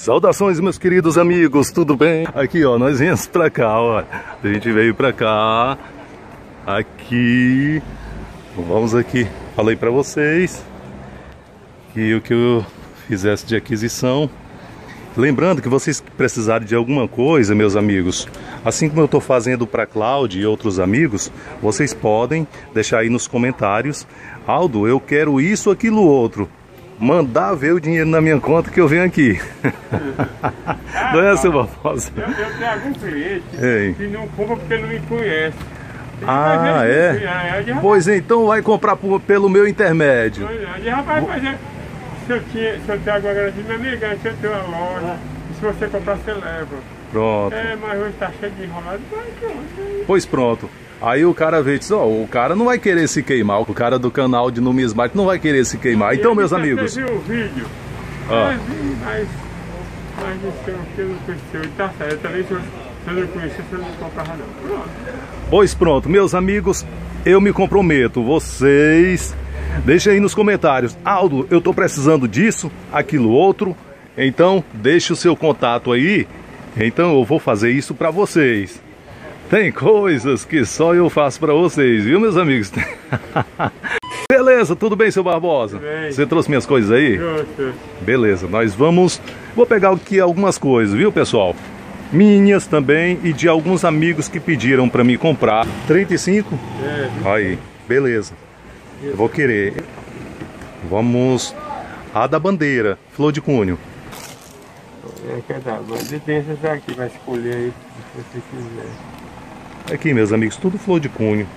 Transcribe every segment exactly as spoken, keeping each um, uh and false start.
Saudações, meus queridos amigos, tudo bem? Aqui, ó, nós viemos pra cá, ó. A gente veio pra cá. Aqui. Vamos aqui. Falei pra vocês que o que eu fizesse de aquisição. Lembrando que vocês precisarem de alguma coisa, meus amigos, assim como eu estou fazendo para Cláudio e outros amigos, vocês podem deixar aí nos comentários: Aldo, eu quero isso, aquilo, outro. Mandar ver o dinheiro na minha conta que eu venho aqui. Ah, não é, seu Barbosa? Eu, eu tenho algum cliente Ei. que não compra porque não me conhece. Ah, é? é? Pois então vai comprar por, pelo meu intermédio. Pois é, rapaz, mas é, se eu tinha, se eu tenho agora garantia, minha amiga, se eu tenho uma loja, e se você comprar, você leva. Pronto. É, mas hoje tá cheio de enrolado, vai pronto. Pois pronto. Aí o cara vê e diz, ó, oh, o cara não vai querer se queimar, o cara do canal de numismática não vai querer se queimar. Então, meus amigos... Você viu o vídeo? Ah. É, vi, mas... Mas não sei o que, eu não conheci, tá certo, também se eu, se eu não conhecer, você não comprava não. Pronto. Pois pronto, meus amigos, eu me comprometo, vocês... Deixem aí nos comentários, Aldo, eu tô precisando disso, aquilo, outro. Então, deixe o seu contato aí, então eu vou fazer isso pra vocês. Tem coisas que só eu faço pra vocês, viu, meus amigos? Beleza, tudo bem, seu Barbosa? Bem. Você trouxe minhas coisas aí? Trouxe. Beleza, nós vamos... Vou pegar aqui algumas coisas, viu, pessoal? Minhas também e de alguns amigos que pediram pra me comprar. trinta e cinco? É. Aí, beleza. Eu vou querer. Vamos... A da bandeira, flor de cunho. É, quer dar, mas tem essas aqui, vai escolher aí se você quiser. Aqui, meus amigos, tudo flor de cunho.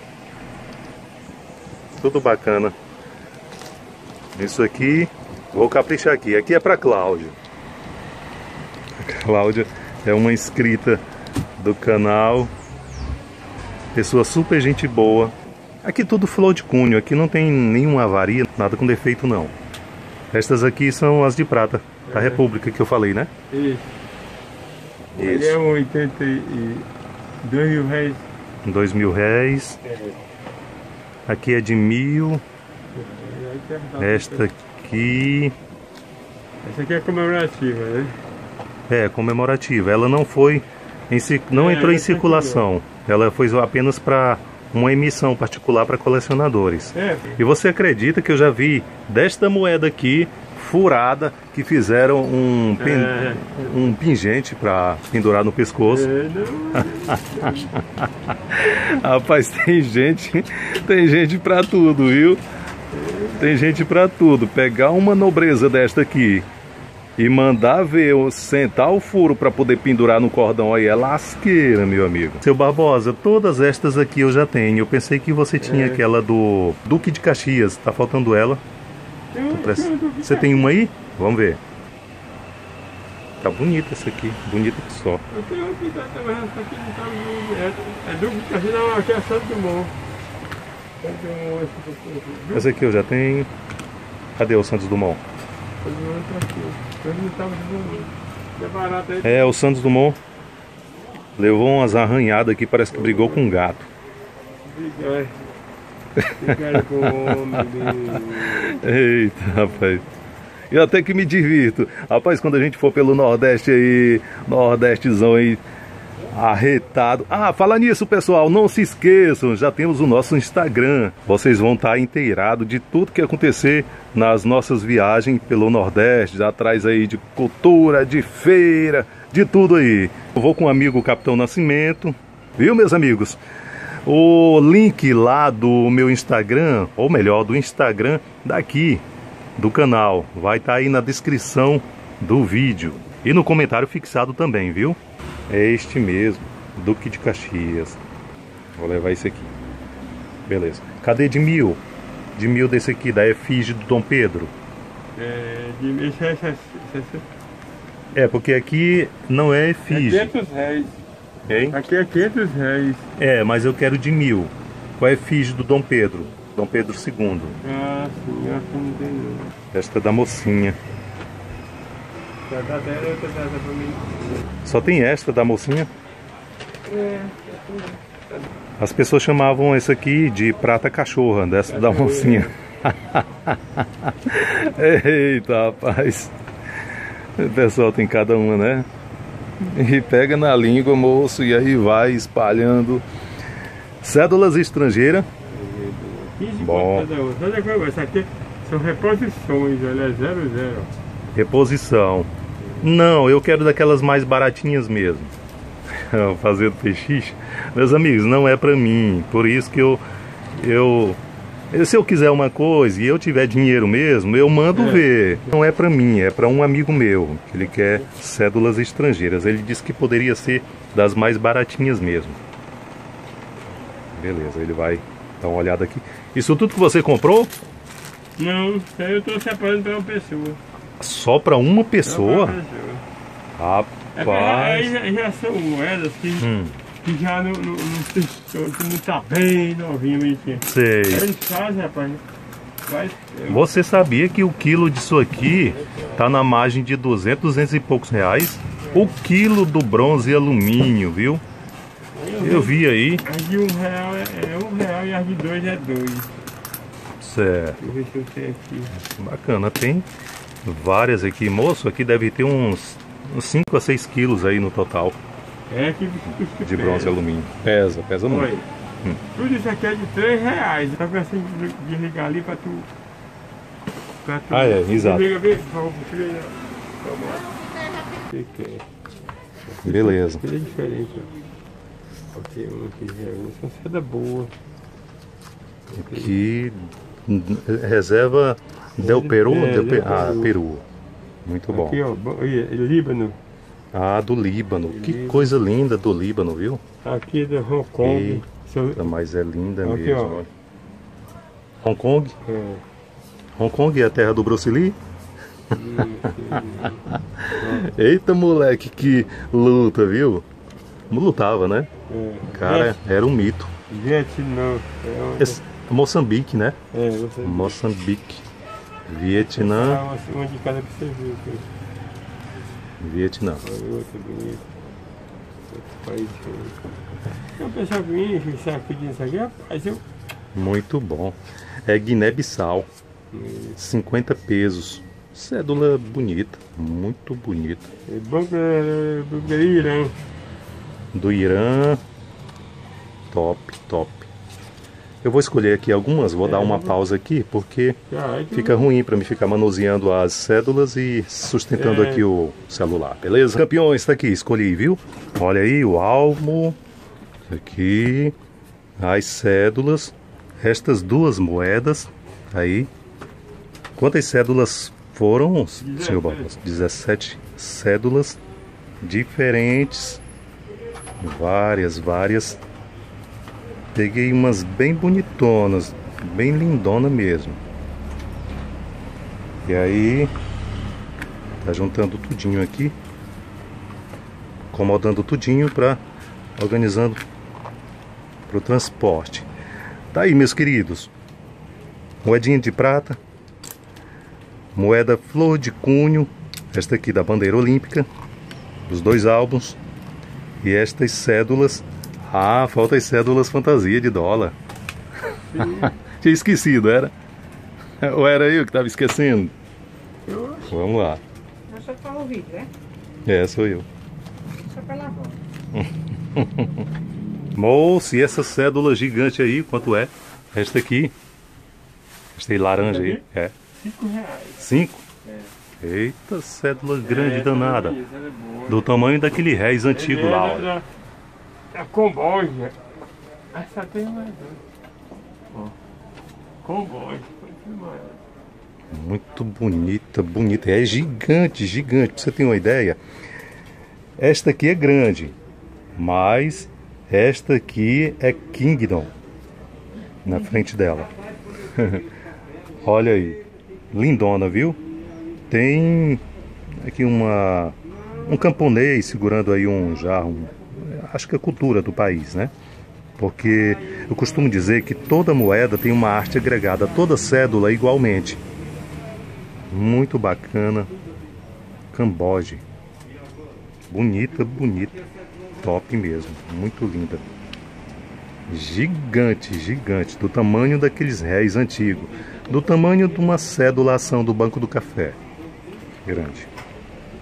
Tudo bacana. Isso aqui, vou caprichar aqui. Aqui é pra Cláudia. A Cláudia é uma inscrita do canal. Pessoa super gente boa. Aqui tudo flor de cunho. Aqui não tem nenhuma avaria, nada com defeito não. Estas aqui são as de prata da República que eu falei, né? Isso. Isso. Ele é um oitenta e dois mil reais. Dois mil reais. É. Aqui é de mil. Esta aqui... Essa aqui é comemorativa, né? É, comemorativa. Ela não foi... Em, não É, entrou em essa circulação. Ela foi apenas para uma emissão particular para colecionadores. É. E você acredita que eu já vi desta moeda aqui, furada, que fizeram um, pen... É. um pingente para pendurar no pescoço? É, não. Rapaz, tem gente, tem gente pra tudo, viu? Tem gente pra tudo. Pegar uma nobreza desta aqui e mandar ver, sentar o furo pra poder pendurar no cordão aí, é lasqueira, meu amigo. Seu Barbosa, todas estas aqui eu já tenho. Eu pensei que você tinha É. aquela do Duque de Caxias. Tá faltando ela. Você tem uma aí? Vamos ver. Tá bonita essa aqui, bonita que só. Eu tenho aqui, tá, mas essa aqui não tá no... É, é duplo, aqui não, aqui é Santo Dumont. Santo Dumont, esse aqui. Essa aqui eu já tenho. Cadê o Santos Dumont? Santo Dumont tá aqui. Eu não tava de é barato aí. É, o Santos Dumont levou umas arranhadas aqui, parece que brigou com um gato. Brigar. Brigar com o homem dele. Eita, rapaz. Eu até que me divirto. Rapaz, quando a gente for pelo Nordeste aí, Nordestezão aí, arretado. Ah, fala nisso, pessoal, não se esqueçam, já temos o nosso Instagram. Vocês vão estar inteirados de tudo que acontecer nas nossas viagens pelo Nordeste, atrás aí de cultura, de feira, de tudo aí. Eu vou com o amigo Capitão Nascimento, viu, meus amigos? O link lá do meu Instagram, ou melhor, do Instagram daqui do canal, vai estar aí na descrição do vídeo e no comentário fixado também, viu? É este mesmo, Duque de Caxias. Vou levar esse aqui. Beleza. Cadê de mil? De mil desse aqui, da efígie do Dom Pedro. É, de esse, esse, esse, esse. É, porque aqui não é efígie. É quinhentos reais. Hein? Aqui é quinhentos reais. É, mas eu quero de mil. Qual é a efígie do Dom Pedro? Dom Pedro segundo. Ah, sim, eu acho que não tem não. Esta é da mocinha. Já dá dela, outra dessa pra mim. Só tem esta da mocinha? É. As pessoas chamavam essa aqui de prata cachorra, dessa da mocinha. Eita, rapaz. O pessoal tem cada uma, né? E pega na língua, moço, e aí vai espalhando. Cédulas estrangeiras. Bom. Essa aqui são reposições, olha, é zero zero. Reposição. Não, eu quero daquelas mais baratinhas mesmo. Fazendo pechiche. Meus amigos, não é pra mim. Por isso que eu, eu... Se eu quiser uma coisa e eu tiver dinheiro mesmo, eu mando é. ver. Não é pra mim, é pra um amigo meu. Ele quer cédulas estrangeiras. Ele disse que poderia ser das mais baratinhas mesmo. Beleza, ele vai dar uma olhada aqui. Isso tudo que você comprou? Não, eu tô separando pra uma pessoa. Só pra uma pessoa? Só pra uma pessoa. Rapaz. É, já, já são moedas que, hum. que já não, não, não, não tá bem novinho, bonitinho. Sei. Eles fazem, rapaz. Vai, eu... Você sabia que o quilo disso aqui tá na margem de duzentos, duzentos e poucos reais? O quilo do bronze e alumínio, viu? Eu, eu vi aí. As de um real é, é um real e as de dois é dois. Certo. Deixa eu ver se eu tenho aqui. Bacana, tem várias aqui. Moço, aqui deve ter uns, uns cinco a seis quilos aí no total. É que, que, que de bronze e alumínio. Pesa, pesa muito. Oi. Hum. Tudo isso aqui é de três reais. Tá pensando de ligar ali pra tu. Pra tu. Ah, é, exato. Liga bem, por favor, filho. Beleza. Tudo é diferente, ó. Ok, um aqui já é uma seda boa. Aqui, reserva Del Peru? É, Del Pe... Peru. Ah, Peru. Muito bom. Aqui, ó, Líbano. Ah, do Líbano. Líbano. Que coisa linda do Líbano, viu? Aqui é do Hong Kong. Eita, mas é linda aqui, mesmo. Ó. Hong Kong? É. Hong Kong é a terra do Bruce Lee? Eita, moleque, que luta, viu? Lutava, né? É. Cara, era um mito. Vietnã. É uma... Esse, Moçambique, né? É, Moçambique. Moçambique. Vietnã. Ah, uma de cada que você viu. Aqui. Vietnã. Olha outro bonito. Outro país. Eu pensava que vinha, estava pedindo isso aqui, rapaz, eu... Muito bom. É Guiné-Bissau. cinquenta pesos. Cédula bonita. Muito bonita. É banco do Irã. Do Irã. Top, top. Eu vou escolher aqui algumas, vou é, dar uma pausa aqui, porque fica ruim para mim ficar manuseando as cédulas e sustentando é. aqui o celular, beleza? Campeões, está aqui, escolhi, viu? Olha aí o almo, aqui, as cédulas, estas duas moedas, aí. Quantas cédulas foram, senhor Barbosa? dezessete cédulas diferentes, várias, várias. Peguei umas bem bonitonas, bem lindona mesmo. E aí, tá juntando tudinho aqui, acomodando tudinho para organizando para o transporte. Tá aí, meus queridos, moedinha de prata, moeda flor de cunho, esta aqui da bandeira olímpica, dos dois álbuns, e estas cédulas. Ah, falta as cédulas fantasia de dólar. Tinha esquecido, era? Ou era eu que estava esquecendo? Eu... Vamos lá. É só para o vídeo, é? É, sou eu. Só pela voz. Moço, e essa cédula gigante aí, quanto é? Esta aqui. Esta aí laranja aí. É. Cinco reais. Cinco? É. Eita, cédula grande é, danada. É boa. Do tamanho daquele réis antigo é, lá, olha. Da... A Comboja. Essa tem mais dois. Comboja. Muito bonita, bonita. É gigante, gigante. Pra você ter uma ideia. Esta aqui é grande. Mas esta aqui é Kingdom. Na frente dela. Olha aí. Lindona, viu? Tem aqui uma... Um camponês segurando aí um jarro. Um, acho que é a cultura do país, né? Porque eu costumo dizer que toda moeda tem uma arte agregada, toda cédula igualmente. Muito bacana. Camboja. Bonita, bonita. Top mesmo. Muito linda. Gigante, gigante. Do tamanho daqueles réis antigos. Do tamanho de uma cédula ação do Banco do Café. Grande.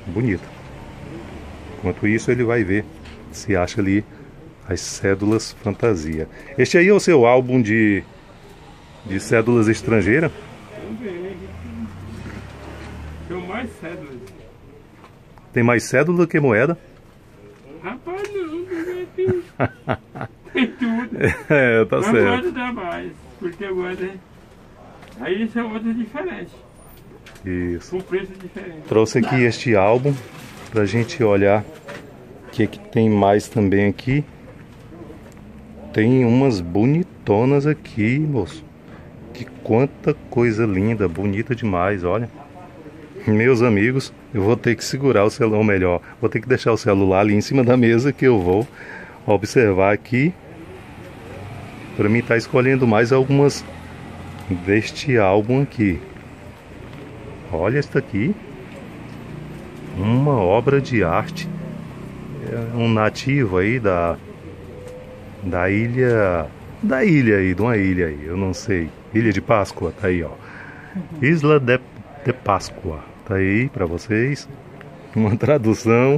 bonita. Enquanto isso, ele vai ver se acha ali as cédulas fantasia. Este aí é o seu álbum de, de cédulas estrangeiras? Vamos ver. Tem mais cédulas. Tem mais cédula do que moeda? Rapaz, não, tem, tem tudo. É, tá Mas certo. moeda dá mais, porque a moeda... Aí são outras diferentes, Isso. com preço diferente. Trouxe aqui este álbum pra gente olhar o que, que tem mais também aqui. Tem umas bonitonas aqui, moço. Que quanta coisa linda, bonita demais, olha. Meus amigos, eu vou ter que segurar o celular, ou melhor, vou ter que deixar o celular ali em cima da mesa que eu vou observar aqui. Para mim tá escolhendo mais algumas deste álbum aqui. Olha esta aqui. Uma obra de arte. É um nativo aí da da ilha, da ilha aí, de uma ilha aí, eu não sei. Ilha de Páscoa, tá aí, ó. Isla de, de Páscoa. Tá aí pra vocês. Uma tradução.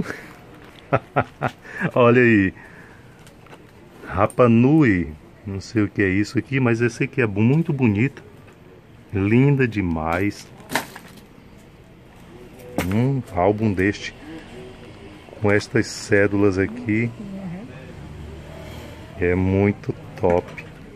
Olha aí. Rapa Nui. Não sei o que é isso aqui, mas esse aqui é muito bonito. Linda demais. Um álbum deste com estas cédulas aqui é muito top,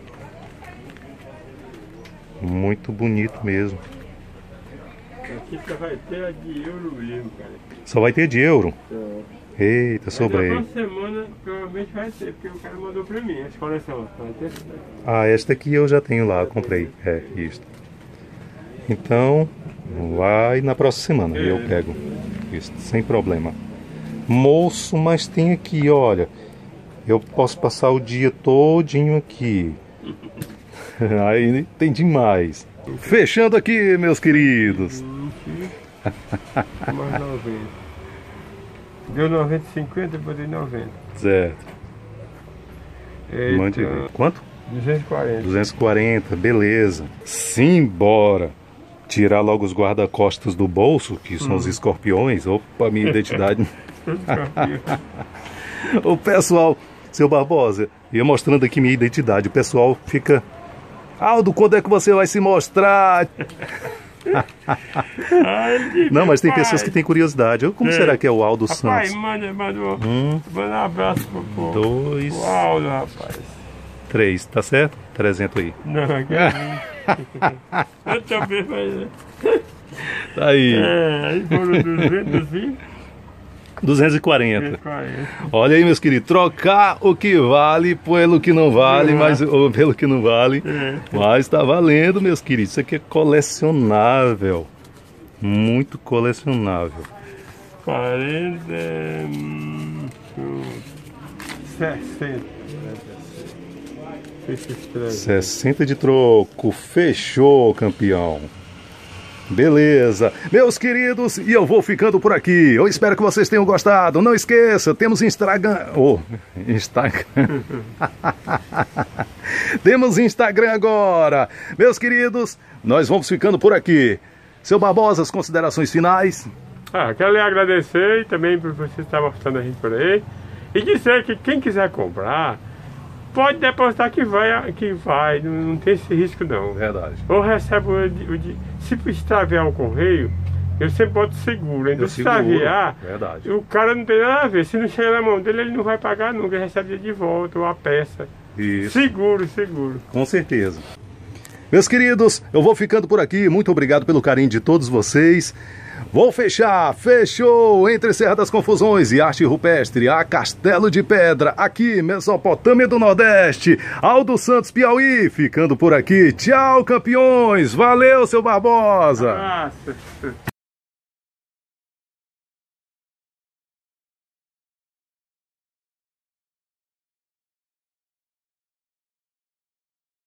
muito bonito mesmo. Aqui só vai ter a de euro mesmo, cara. Só vai ter de euro? É. Eita, sobrei. Na próxima semana provavelmente vai ter, porque o cara mandou pra mim essa coleção. Vai ter. Ah, esta aqui eu já tenho lá, comprei. É, isso. Então, vai na próxima semana, É. eu pego. Isso, sem problema. Moço, mas tem aqui, olha. Eu posso passar o dia todinho aqui. Aí tem demais. Fechando aqui, meus queridos. Mais noventa. Deu noventa e cinquenta, eu botei noventa. Certo. Mande- Eita, Quanto? duzentos e quarenta. duzentos e quarenta, beleza. Simbora. Tirar logo os guarda-costas do bolso, que são os escorpiões. Opa, minha identidade. O pessoal, seu Barbosa, ia mostrando aqui minha identidade. O pessoal fica... Aldo, quando é que você vai se mostrar? Ai, que Não, mas tem rapaz. pessoas que têm curiosidade. Como É. será que é o Aldo Rapaz, Santos? manda, manda, um- Um, manda um abraço pro povo. dois, O Aldo, rapaz. três, tá certo? trezentos aí. Não, aqui é eu também, mas... Tá aí, É, aí foram duzentos e duzentos e quarenta. quarenta. Olha aí, meus queridos, trocar o que vale pelo que não vale, mas, ou pelo que não vale, É. mas tá valendo, meus queridos. Isso aqui é colecionável, muito colecionável. quarenta... hum, sessenta. sessenta de troco, fechou, campeão. Beleza, meus queridos, e eu vou ficando por aqui. Eu espero que vocês tenham gostado. Não esqueça, temos Instagram. Oh, Instagram. Temos Instagram agora. Meus queridos, nós vamos ficando por aqui. Seu Barbosa, as considerações finais. Ah, quero lhe agradecer também por você estar mostrando a gente por aí. E dizer que quem quiser comprar, pode depositar que vai, que vai, não, não tem esse risco não. Verdade. Ou recebe o, de- o de, se extraviar o correio, eu sempre boto seguro. Ainda Eu se seguro, extraviar, verdade. o cara não tem nada a ver. Se não chegar na mão dele, ele não vai pagar nunca, ele recebe de volta ou a peça. Isso. Seguro, seguro. Com certeza. Meus queridos, eu vou ficando por aqui. Muito obrigado pelo carinho de todos vocês. Vou fechar, fechou, entre Serra das Confusões e Arte Rupestre, a Castelo de Pedra, aqui, Mesopotâmia do Nordeste, Aldo Santos, Piauí, ficando por aqui. Tchau, campeões, valeu, seu Barbosa. Nossa.